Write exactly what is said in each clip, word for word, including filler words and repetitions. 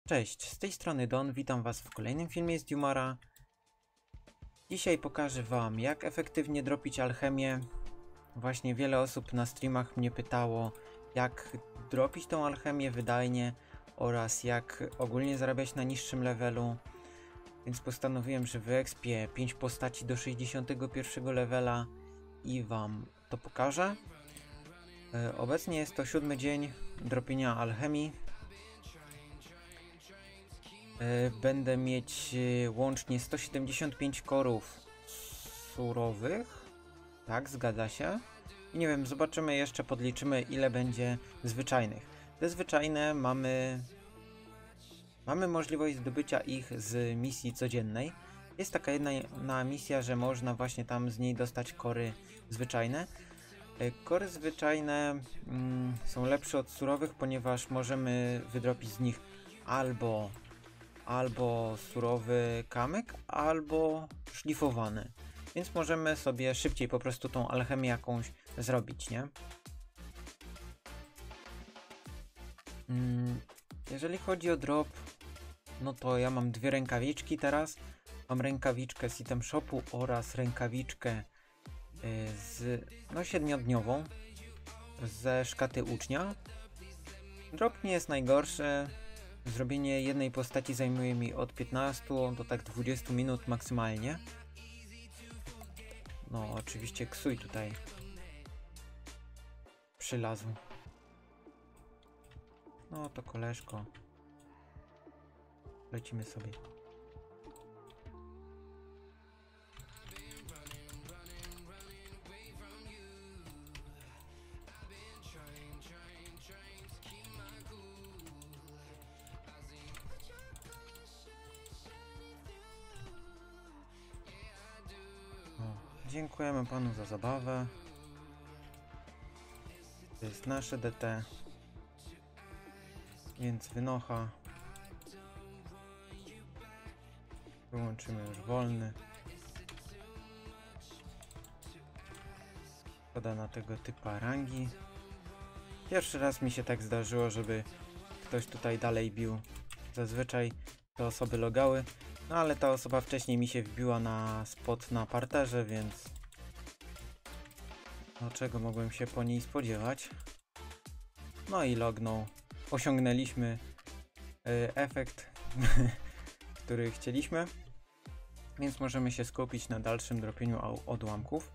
Cześć, z tej strony Don, witam was w kolejnym filmie z Dumara. Dzisiaj pokażę wam, jak efektywnie dropić alchemię. Właśnie wiele osób na streamach mnie pytało, jak dropić tą alchemię wydajnie oraz jak ogólnie zarabiać na niższym levelu. Więc postanowiłem, że wyekspię pięć postaci do sześćdziesiątego pierwszego levela i wam to pokażę. E, obecnie jest to siódmy dzień dropienia alchemii. Będę mieć łącznie sto siedemdziesiąt pięć korów surowych. Tak, zgadza się. I nie wiem, zobaczymy jeszcze, podliczymy, ile będzie zwyczajnych. Te zwyczajne mamy... Mamy możliwość zdobycia ich z misji codziennej. Jest taka jedna misja, że można właśnie tam z niej dostać kory zwyczajne. Kory zwyczajne mm, są lepsze od surowych, ponieważ możemy wydropić z nich albo albo surowy kamyk, albo szlifowany. Więc możemy sobie szybciej po prostu tą alchemię jakąś zrobić, nie? Mm, jeżeli chodzi o drop, no to ja mam dwie rękawiczki teraz. Mam rękawiczkę z item shopu oraz rękawiczkę y, z, no siedmiodniową ze szkaty ucznia. Drop nie jest najgorszy. Zrobienie jednej postaci zajmuje mi od piętnastu do tak dwudziestu minut maksymalnie. No oczywiście Ksui tutaj przylazł. No to koleżko. Lecimy sobie. Dziękujemy panu za zabawę. To jest nasze D T. Więc wynocha. Wyłączymy już wolny. Szkoda na tego typa rangi. Pierwszy raz mi się tak zdarzyło, żeby ktoś tutaj dalej bił. Zazwyczaj te osoby logały. No ale ta osoba wcześniej mi się wbiła na spot na parterze, więc... No czego mogłem się po niej spodziewać? No i lognął. Osiągnęliśmy y, efekt, który chcieliśmy. Więc możemy się skupić na dalszym dropieniu odłamków.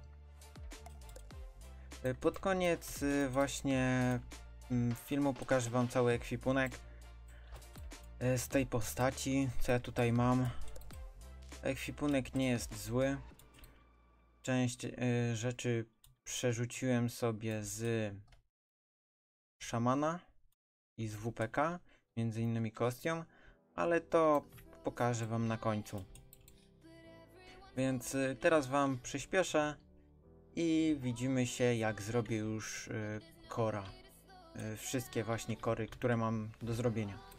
Y, pod koniec y, właśnie y, filmu pokażę wam cały ekwipunek y, z tej postaci, co ja tutaj mam. Ekwipunek nie jest zły. Część y, rzeczy przerzuciłem sobie z szamana i z W P K, między innymi kostium, ale to pokażę wam na końcu. Więc y, teraz wam przyspieszę i widzimy się, jak zrobię już y, kora. Y, wszystkie właśnie kory, które mam do zrobienia.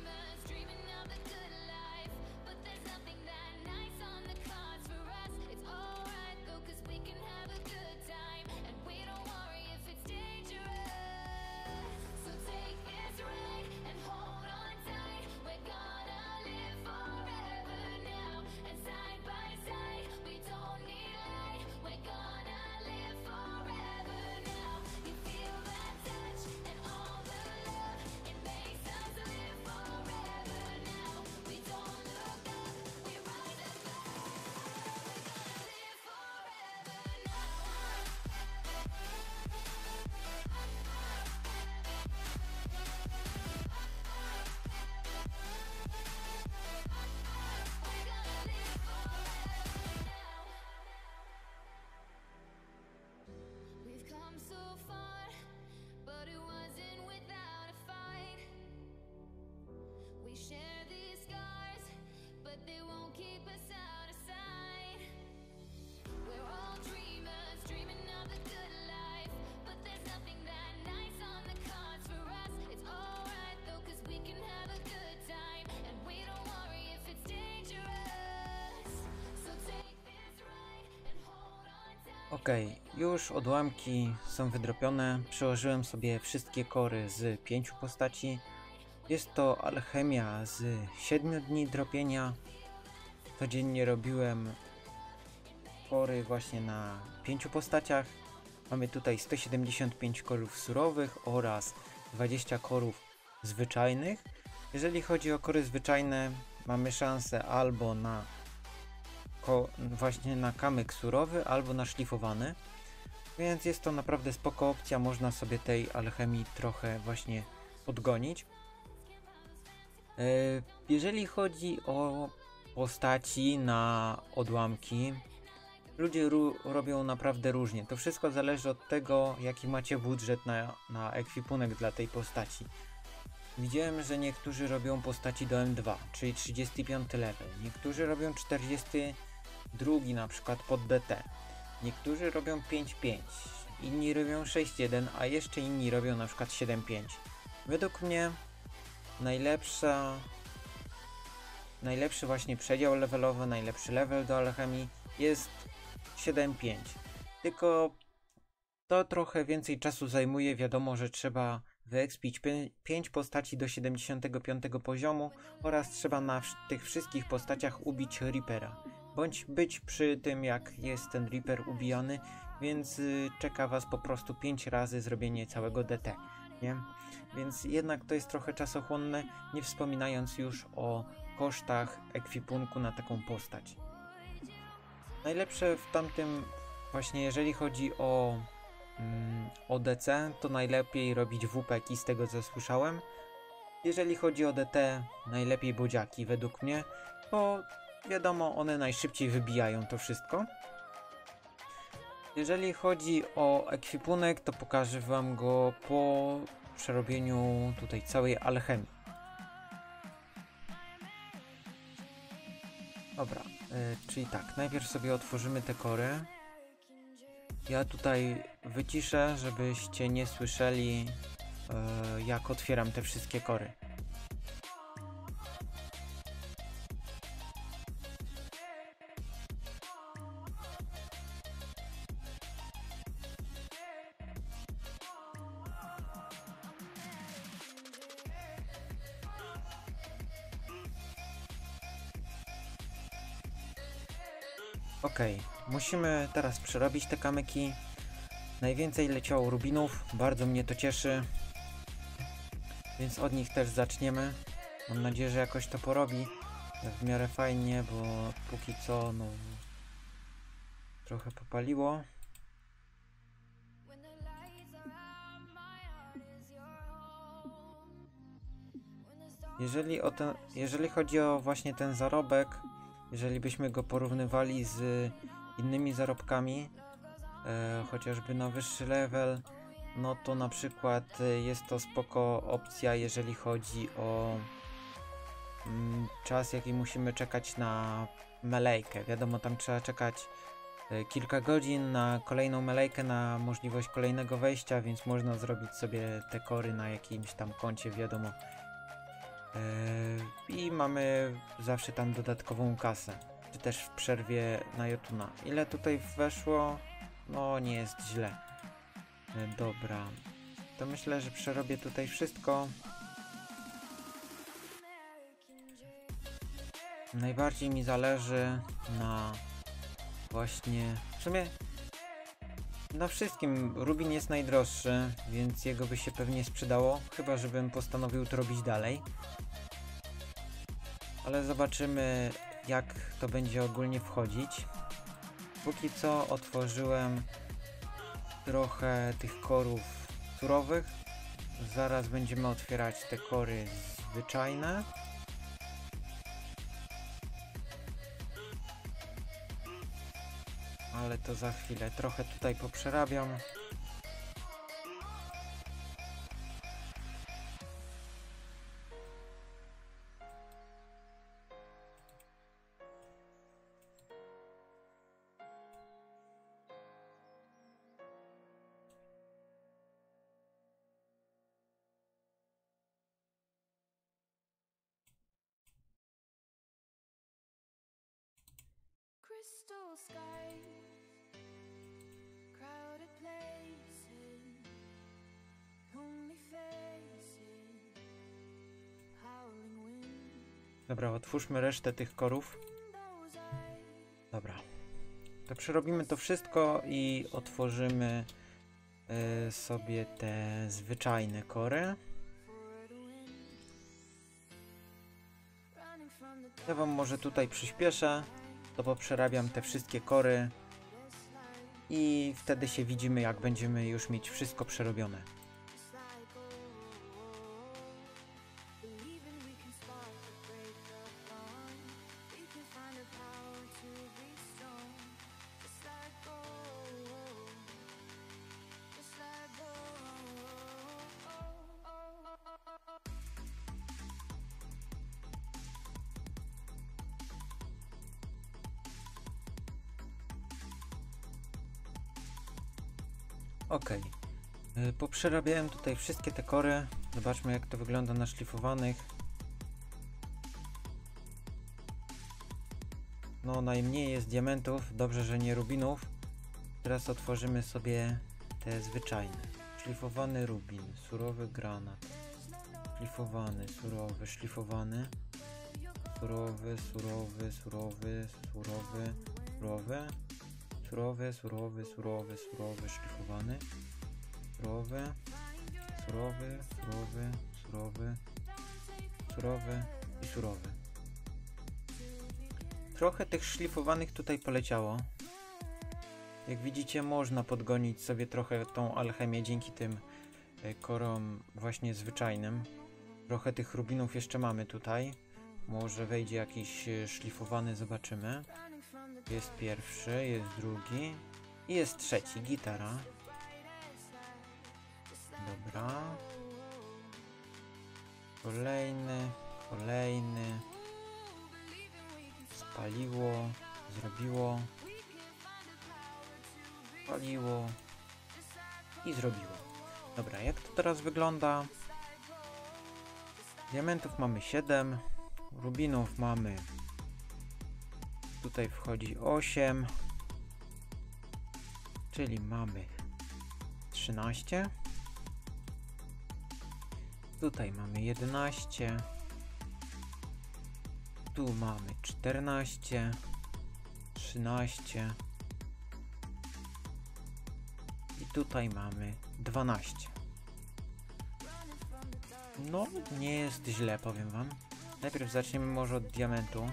Ok, już odłamki są wydropione. Przełożyłem sobie wszystkie kory z pięciu postaci Jest to alchemia z siedmiu dni dropienia. Codziennie robiłem kory właśnie na pięciu postaciach. Mamy tutaj sto siedemdziesiąt pięć korów surowych oraz dwadzieścia korów zwyczajnych. Jeżeli chodzi o kory zwyczajne, mamy szansę albo na właśnie na kamyk surowy, albo na szlifowany. Więc jest to naprawdę spoko opcja, można sobie tej alchemii trochę właśnie podgonić. Jeżeli chodzi o postaci na odłamki, ludzie robią naprawdę różnie. To wszystko zależy od tego, jaki macie budżet na, na ekwipunek dla tej postaci. Widziałem, że niektórzy robią postaci do M dwa, czyli trzydziesty piąty level. Niektórzy robią czterdziesty drugi na przykład pod D T. Niektórzy robią pięć pięć, inni robią sześć jeden, a jeszcze inni robią na przykład siedem pięć. Według mnie najlepsza, najlepszy właśnie przedział levelowy, najlepszy level do alchemii jest siedem pięć. Tylko to trochę więcej czasu zajmuje, wiadomo, że trzeba wyekspić pięć postaci do siedemdziesiątego piątego poziomu oraz trzeba na tych wszystkich postaciach ubić Reapera. Bądź być przy tym, jak jest ten Reaper ubijany, więc y, czeka was po prostu pięć razy zrobienie całego D T, nie? Więc jednak to jest trochę czasochłonne, nie wspominając już o kosztach ekwipunku na taką postać. Najlepsze w tamtym, właśnie jeżeli chodzi o, mm, o D C, to najlepiej robić W P K-i z tego co słyszałem. Jeżeli chodzi o D T, najlepiej bodziaki według mnie, bo wiadomo, one najszybciej wybijają to wszystko. Jeżeli chodzi o ekwipunek, to pokażę wam go po przerobieniu tutaj całej alchemii. Dobra, yy, czyli tak, najpierw sobie otworzymy te kory. Ja tutaj wyciszę, żebyście nie słyszeli, yy, jak otwieram te wszystkie kory. Ok, musimy teraz przerobić te kamyki. Najwięcej leciało rubinów, bardzo mnie to cieszy. Więc od nich też zaczniemy. Mam nadzieję, że jakoś to porobi w miarę fajnie, bo póki co no trochę popaliło. Jeżeli, o ten, jeżeli chodzi o właśnie ten zarobek, jeżeli byśmy go porównywali z innymi zarobkami, e, chociażby na wyższy level, no to na przykład jest to spoko opcja, jeżeli chodzi o mm, czas, jaki musimy czekać na melejkę. Wiadomo, tam trzeba czekać e, kilka godzin na kolejną melejkę, na możliwość kolejnego wejścia, więc można zrobić sobie te kory na jakimś tam koncie, wiadomo. Yy, I mamy zawsze tam dodatkową kasę, czy też w przerwie na Jotuna. Ile tutaj weszło? No nie jest źle. Yy, dobra, to myślę, że przerobię tutaj wszystko. Najbardziej mi zależy na właśnie, w sumie na wszystkim. Rubin jest najdroższy, więc jego by się pewnie sprzedało, chyba żebym postanowił to robić dalej. Ale zobaczymy, jak to będzie ogólnie wchodzić. Póki co otworzyłem trochę tych korów surowych. Zaraz będziemy otwierać te kory zwyczajne. Ale to za chwilę. Trochę tutaj poprzerabiam. Crystal skies, crowded places, lonely faces, Dobra, otwórzmy resztę tych korów. Dobra. To przerobimy to wszystko i otworzymy y, sobie te zwyczajne kory. Ja wam może tutaj przyspieszę, to poprzerabiam te wszystkie kory i wtedy się widzimy, jak będziemy już mieć wszystko przerobione. Ok, poprzerabiałem tutaj wszystkie te kory. Zobaczmy, jak to wygląda na szlifowanych. No, najmniej jest diamentów, dobrze, że nie rubinów. Teraz otworzymy sobie te zwyczajne. Szlifowany rubin, surowy granat, szlifowany, surowy, szlifowany, surowy, surowy, surowy, surowy, surowy. Surowy, surowy, surowy, surowy, szlifowany. Surowy, surowy, surowy, surowy, surowy i surowy. Trochę tych szlifowanych tutaj poleciało. Jak widzicie, można podgonić sobie trochę tą alchemię dzięki tym korom właśnie zwyczajnym. Trochę tych rubinów jeszcze mamy tutaj. Może wejdzie jakiś szlifowany, zobaczymy. Jest pierwszy, jest drugi i jest trzeci, gitara. Dobra. Kolejny, kolejny. Spaliło, zrobiło. Spaliło i zrobiło. Dobra, jak to teraz wygląda? Diamentów mamy siedem, rubinów mamy... Tutaj wchodzi osiem, czyli mamy trzynaście. Tutaj mamy jedenaście. Tu mamy czternaście, trzynaście. I tutaj mamy dwanaście. No, nie jest źle, powiem wam. Najpierw zaczniemy może od diamentu.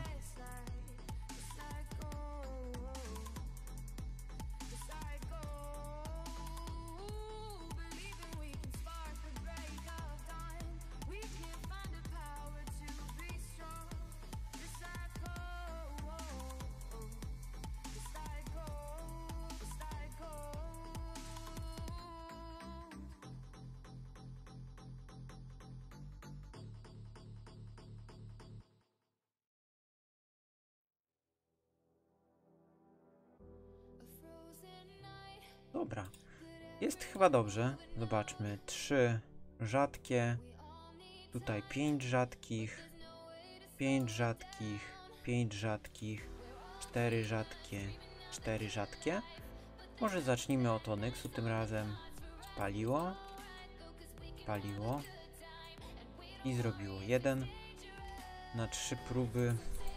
Dobra, jest chyba dobrze. Zobaczmy, trzy rzadkie, tutaj pięć rzadkich, pięć rzadkich, pięć rzadkich, cztery rzadkie, cztery rzadkie. Może zacznijmy od onyksu tym razem. Spaliło, spaliło i zrobiło jeden na trzy próby.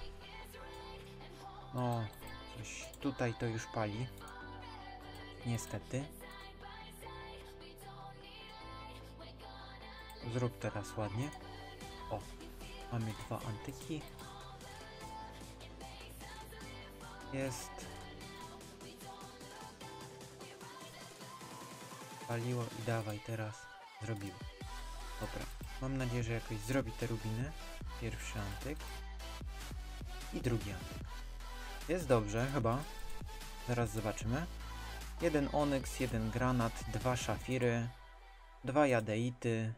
No, coś tutaj to już pali. Niestety. Zrób teraz ładnie. O, mamy dwa antyki. Jest. Paliło i dawaj teraz. Zrobiło. Dobra. Mam nadzieję, że jakoś zrobi te rubiny. Pierwszy antyk. I drugi antyk. Jest dobrze, chyba. Zaraz zobaczymy. Jeden onyks, jeden granat, dwa szafiry, dwa jadeity.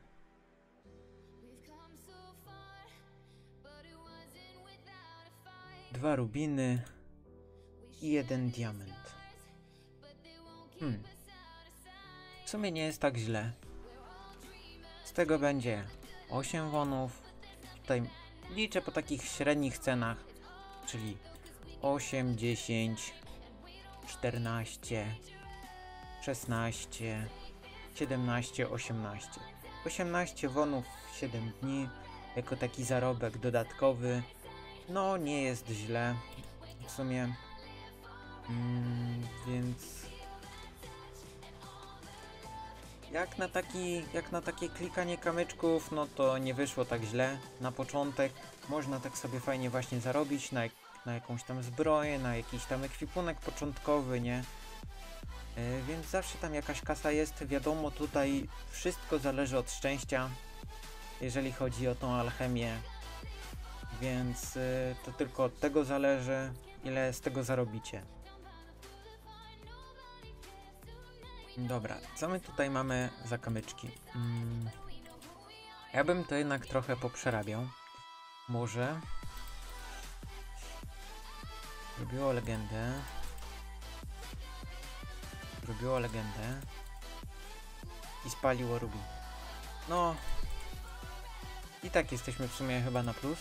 Dwa rubiny i jeden diament. Hmm. W sumie nie jest tak źle. Z tego będzie osiem wonów. Tutaj liczę po takich średnich cenach, czyli osiem, dziesięć, czternaście, szesnaście, siedemnaście, osiemnaście. osiemnaście wonów w siedem dni jako taki zarobek dodatkowy. No, nie jest źle w sumie. Mm, więc jak na taki, jak na takie klikanie kamyczków, no to nie wyszło tak źle na początek. Można tak sobie fajnie właśnie zarobić na, na jakąś tam zbroję, na jakiś tam ekwipunek początkowy, nie? Yy, więc zawsze tam jakaś kasa jest. Wiadomo, tutaj wszystko zależy od szczęścia, jeżeli chodzi o tą alchemię. Więc yy, to tylko od tego zależy, ile z tego zarobicie. Dobra, co my tutaj mamy za kamyczki? Hmm. Ja bym to jednak trochę poprzerabiał. Może zrobiło legendę. Zrobiło legendę. I spaliło Ruby. No. I tak jesteśmy w sumie chyba na plus.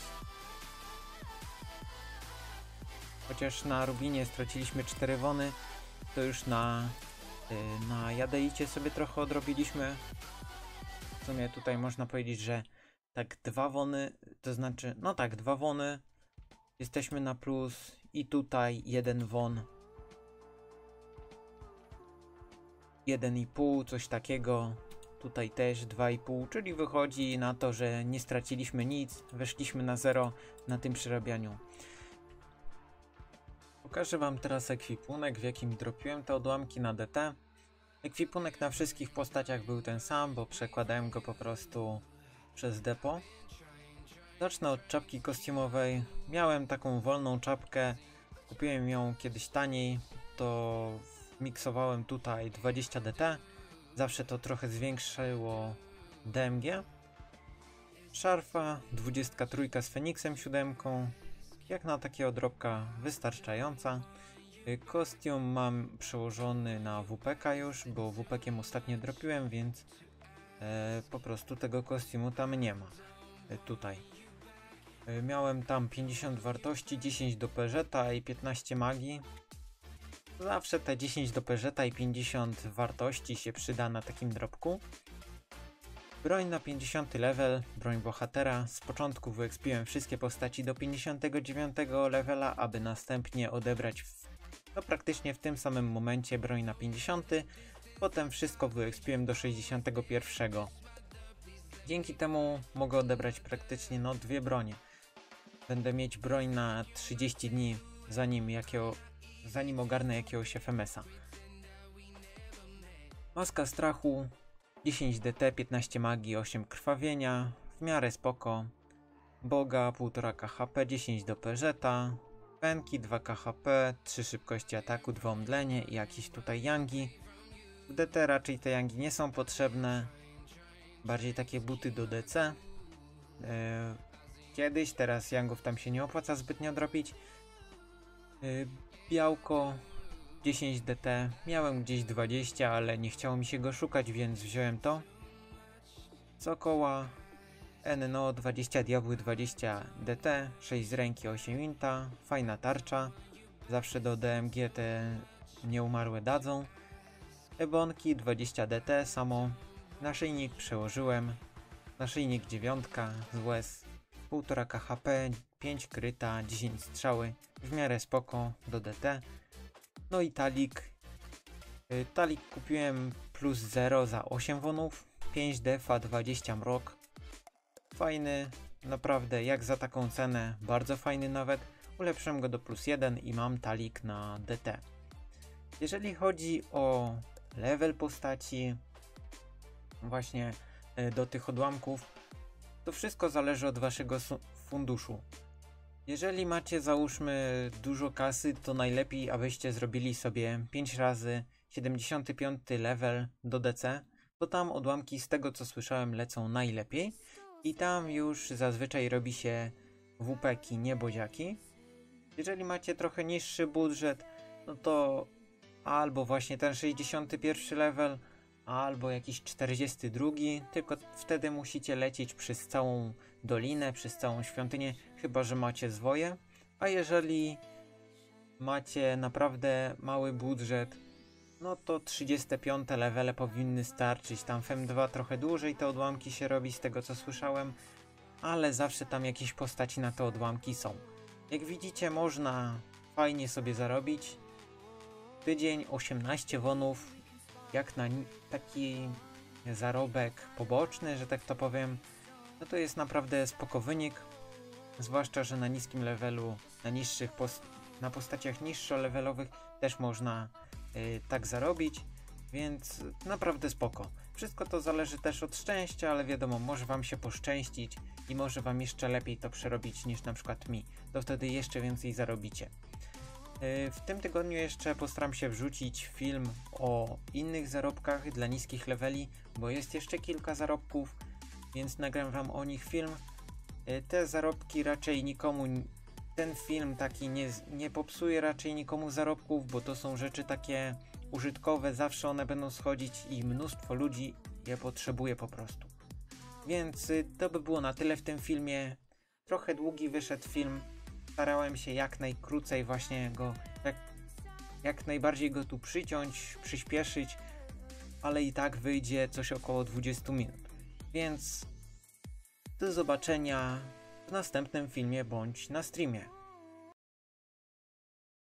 Chociaż na Rubinie straciliśmy cztery wony, to już na, yy, na Jadeicie sobie trochę odrobiliśmy. W sumie tutaj można powiedzieć, że tak dwa wony, to znaczy, no tak, dwa wony. Jesteśmy na plus i tutaj jeden won. Jeden i pół, coś takiego. Tutaj też dwa i pół, czyli wychodzi na to, że nie straciliśmy nic. Weszliśmy na zero na tym przerabianiu. Pokażę wam teraz ekwipunek, w jakim dropiłem te odłamki na D T. Ekwipunek na wszystkich postaciach był ten sam, bo przekładałem go po prostu przez depo. Zacznę od czapki kostiumowej. Miałem taką wolną czapkę, kupiłem ją kiedyś taniej, to miksowałem tutaj dwadzieścia D T. Zawsze to trochę zwiększyło D M G. Szarfa dwadzieścia trzy z Feniksem siódemką. Jak na takie odrobka wystarczająca. Kostium mam przełożony na W P K już, bo W P Kiem ostatnio dropiłem, więc e, po prostu tego kostiumu tam nie ma. E, tutaj. E, miałem tam pięćdziesiąt wartości, dziesięć do Peżeta i piętnaście magii. Zawsze te dziesięć do Peżeta i pięćdziesiąt wartości się przyda na takim dropku. Broń na pięćdziesiąty level, broń bohatera. Z początku wyekspiłem wszystkie postaci do pięćdziesiątego dziewiątego levela, aby następnie odebrać w, no praktycznie w tym samym momencie broń na pięćdziesiąty. Potem wszystko wyekspiłem do sześćdziesiątego pierwszego. Dzięki temu mogę odebrać praktycznie no dwie bronie. Będę mieć broń na trzydzieści dni, zanim, jakiego, zanim ogarnę jakiegoś F M S-a. Maska strachu. dziesięć D T, piętnaście magii, osiem krwawienia, w miarę spoko. Boga, półtora K H P, dziesięć do Peżeta, Penki, dwa K H P, trzy szybkości ataku, dwa omdlenie i jakieś tutaj yangi. W D T raczej te yangi nie są potrzebne, bardziej takie buty do D C. Yy, kiedyś, teraz yangów tam się nie opłaca zbytnio dropić. Yy, białko. dziesięć D T, miałem gdzieś dwadzieścia, ale nie chciało mi się go szukać, więc wziąłem to. Sokoła, N N O dwadzieścia, diabły dwadzieścia D T, sześć z ręki, osiem inta, fajna tarcza, zawsze do D M G te nieumarłe dadzą. Ebonki dwadzieścia D T, samo, naszyjnik przełożyłem, naszyjnik dziewiątka z łez, półtora K H P, pięć kryta, dziesięć strzały, w miarę spoko do D T. No i talik. Yy, talik kupiłem plus zero za osiem wonów, pięć defa, dwadzieścia mrok. Fajny, naprawdę jak za taką cenę, bardzo fajny nawet. Ulepszyłem go do plus jeden i mam talik na D T. Jeżeli chodzi o level postaci, właśnie yy, do tych odłamków, to wszystko zależy od waszego funduszu. Jeżeli macie, załóżmy, dużo kasy, to najlepiej, abyście zrobili sobie pięć razy siedemdziesiąty piąty level do D C, bo tam odłamki, z tego co słyszałem, lecą najlepiej i tam już zazwyczaj robi się W P ki, nie bodziaki. Jeżeli macie trochę niższy budżet, no to albo właśnie ten sześćdziesiąty pierwszy level, albo jakiś czterdziesty drugi, tylko wtedy musicie lecieć przez całą dolinę, przez całą świątynię, chyba że macie zwoje. A jeżeli macie naprawdę mały budżet, no to trzydzieste piąte levele powinny starczyć. Tam F E M dwa trochę dłużej te odłamki się robi, z tego co słyszałem, ale zawsze tam jakieś postaci na te odłamki są. Jak widzicie, można fajnie sobie zarobić. Tydzień osiemnaście wonów, jak na taki zarobek poboczny, że tak to powiem, no to jest naprawdę spoko wynik. Zwłaszcza, że na niskim levelu, na niższych post na postaciach niższolevelowych też można yy, tak zarobić, więc naprawdę spoko. Wszystko to zależy też od szczęścia, ale wiadomo, może wam się poszczęścić i może wam jeszcze lepiej to przerobić niż na przykład mi. To wtedy jeszcze więcej zarobicie. Yy, w tym tygodniu jeszcze postaram się wrzucić film o innych zarobkach dla niskich leveli, bo jest jeszcze kilka zarobków, więc nagram wam o nich film. Te zarobki raczej nikomu, ten film taki nie, nie popsuje raczej nikomu zarobków, bo to są rzeczy takie użytkowe, zawsze one będą schodzić i mnóstwo ludzi je potrzebuje po prostu. Więc to by było na tyle w tym filmie. Trochę długi wyszedł film, starałem się jak najkrócej właśnie go, jak, jak najbardziej go tu przyciąć, przyspieszyć, ale i tak wyjdzie coś około dwadzieścia minut. Więc do zobaczenia w następnym filmie bądź na streamie.